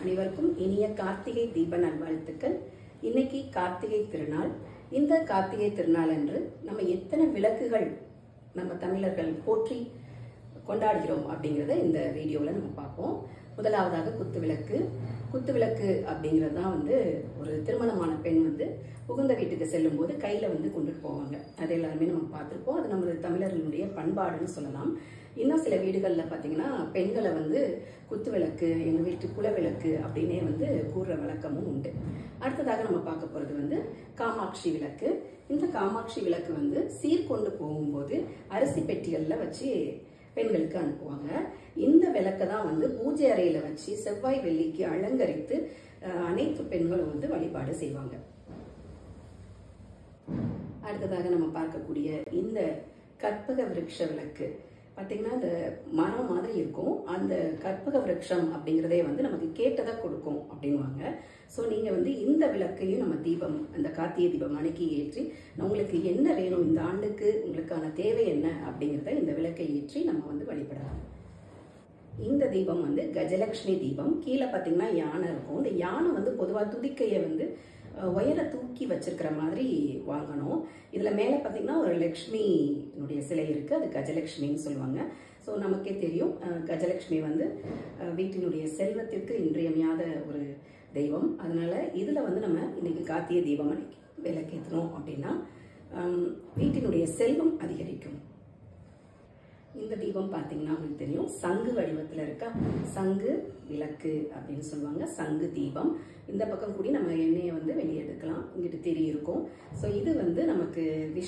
அனைவருக்கும் இனிய கார்த்திகை தீப நல்வாழ்த்துக்கள். இன்னைக்கு கார்த்திகை திருநாள். இந்த கார்த்திகை திருநாள் அன்று நம்ம எத்தனை விளக்குகள் நம்ம தமிழர்கள் போற்றி கொண்டாடுகிறோம் அப்படிங்கிறத இந்த வீடியோவில் நம்ம பார்ப்போம். முதலாவதாக குத்துவிளக்கு. குத்துவிளக்கு அப்படிங்கிறது தான் ஒரு திருமணமான பெண் புகுந்த வீட்டுக்கு செல்லும் போது கையில கொண்டுட்டு போவாங்க. அது எல்லாருமே நம்ம பார்த்துருப்போம். அது நம்ம தமிழர்களுடைய பண்பாடுன்னு சொல்லலாம். இன்னும் சில வீடுகளில் பார்த்தீங்கன்னா பெண்களை குத்துவிளக்கு, எங்கள் வீட்டு குலவிளக்கு அப்படின்னே கூறுற வழக்கமும் உண்டு. அடுத்ததாக நம்ம பார்க்க போகிறது காமாட்சி விளக்கு. இந்த காமாட்சி விளக்கு சீர்கொண்டு போகும்போது அரிசி பெட்டிகளில் வச்சு பெண்களுக்கு அனுப்புவாங்க. இந்த விளக்கை தான் பூஜை அறையில வச்சு செவ்வாய் வெள்ளிக்கு அலங்கரித்து அனைத்து பெண்களும் வழிபாடு செய்வாங்க. அடுத்ததாக நம்ம பார்க்கக்கூடிய இந்த கற்பக விருட்ச விளக்கு பார்த்தீங்கன்னா அந்த மரம் மாதிரி இருக்கும். அந்த கற்பக விருட்சம் அப்படிங்கிறதே நமக்கு கேட்டதை கொடுக்கும் அப்படின்வாங்க. ஸோ நீங்கள் இந்த விளக்கையும் நம்ம தீபம், அந்த கார்த்திகை தீபம் அன்னைக்கு ஏற்றி உங்களுக்கு என்ன வேணும், இந்த ஆண்டுக்கு உங்களுக்கான தேவை என்ன அப்படிங்கிறத இந்த விளக்கை ஏற்றி நம்ம வழிபடலாம். இந்த தீபம் கஜலட்சுமி தீபம். கீழே பார்த்தீங்கன்னா யானை இருக்கும். இந்த யானை பொதுவாக துதிக்கையை உயர தூக்கி வச்சிருக்கிற மாதிரி வாங்கணும். இதில் மேலே பார்த்தீங்கன்னா ஒரு லக்ஷ்மியினுடைய சிலை இருக்குது. அது கஜலட்சுமின்னு சொல்லுவாங்க. ஸோ நமக்கே தெரியும் கஜலட்சுமி வீட்டினுடைய செல்வத்திற்கு இன்றியமையாத ஒரு தெய்வம். அதனால இதில் நம்ம இன்னைக்கு கார்த்திகை தீபம் அன்னைக்கு விளக்கேற்றணும் அப்படின்னா வீட்டினுடைய செல்வம் அதிகரிக்கும். இந்த தீபம் பார்த்தீங்கன்னா உங்களுக்கு தெரியும், சங்கு வடிவத்தில் இருக்கா. சங்கு விளக்கு அப்படின்னு சொல்லுவாங்க. சங்கு தீபம். இந்த பக்கம் கூடி நம்ம எண்ணெயை வெளியே எடுக்கலாம். இங்கிட்டு திரி இருக்கும். ஸோ இது நமக்கு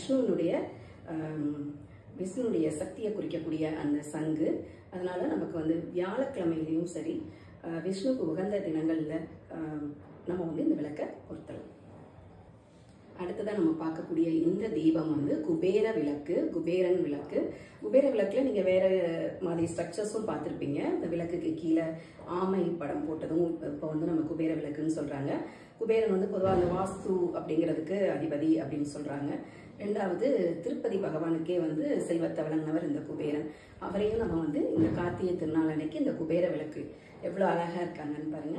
விஷ்ணுனுடைய சக்தியை குறிக்கக்கூடிய அந்த சங்கு. அதனால நமக்கு வியாழக்கிழமையிலையும் சரி, விஷ்ணுக்கு உகந்த தினங்கள்ல நம்ம இந்த விளக்கை பொருத்தலாம். அடுத்ததான் நம்ம பார்க்கக்கூடிய இந்த தீபம் குபேர விளக்கு, குபேரன் விளக்கு. குபேர விளக்குல நீங்க வேற மாதிரி ஸ்ட்ரக்சர்ஸும் பார்த்துருப்பீங்க. இந்த விளக்குக்கு கீழே ஆமை படம் போட்டதும் இப்போ நம்ம குபேர விளக்குன்னு சொல்றாங்க. குபேரன் பொதுவாக அந்த வாஸ்து அப்படிங்கிறதுக்கு அதிபதி அப்படின்னு சொல்றாங்க. ரெண்டாவது திருப்பதி பகவானுக்கே செல்வத்தை வழங்கினவர் இந்த குபேரன். அவரையும் நம்ம இந்த கார்த்திகை திருநாள் அன்னைக்கு இந்த குபேர விளக்கு எவ்வளவு அழகா இருக்காங்கன்னு பாருங்க.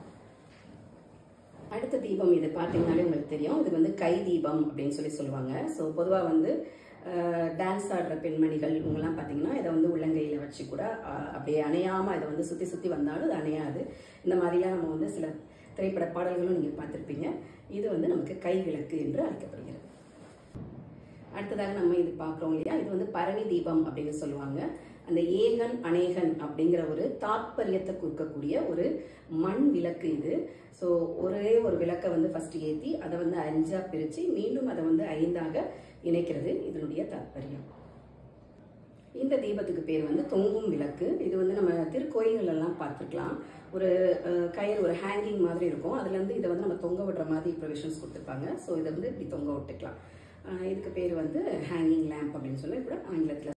அடுத்த தீபம் இது பார்த்தீங்கன்னாலே உங்களுக்கு தெரியும். இது கை தீபம் அப்படின்னு சொல்லுவாங்க. ஸோ பொதுவாக டான்ஸ் ஆடுற பெண்மணிகள் இவங்கெல்லாம் பார்த்தீங்கன்னா இதை உள்ளங்கையில் வச்சு கூட அப்படியே அணையாமல் இதை சுற்றி சுற்றி வந்தாலும் அது அணையாது. இந்த மாதிரிலாம் நம்ம சில திரைப்பட பாடல்களும் நீங்கள் பார்த்துருப்பீங்க. இது நமக்கு கை விளக்கு என்று அழைக்கப்படுகிறது. அடுத்ததாக நம்ம இது பார்க்குறோம் இல்லையா, இது பரணி தீபம் அப்படின்னு சொல்லுவாங்க. அந்த ஏகன் அநேகன் அப்படிங்கிற ஒரு தாற்பயத்தை கொடுக்கக்கூடிய ஒரு மண் விளக்கு இது. ஸோ ஒரே ஒரு விளக்கை ஃபர்ஸ்ட் ஏற்றி அதை 5ஆக பிரித்து மீண்டும் அதை 5ஆக இணைக்கிறது இதனுடைய தாற்பயம். இந்த தீபத்துக்கு பேர் தொங்கும் விளக்கு. இது நம்ம திருக்கோயில்கள் எல்லாம் பார்த்துருக்கலாம். ஒரு கயிறு, ஒரு ஹேங்கிங் மாதிரி இருக்கும். அதுலேருந்து இதை நம்ம தொங்க விடுற மாதிரி ப்ரொவிஷன்ஸ் கொடுத்துருப்பாங்க. ஸோ இதை இப்படி தொங்க விட்டுக்கலாம். இதுக்கு பேர் ஹேங்கிங் லேம்ப் அப்படின்னு சொல்லி கூட ஆங்கிலத்தில்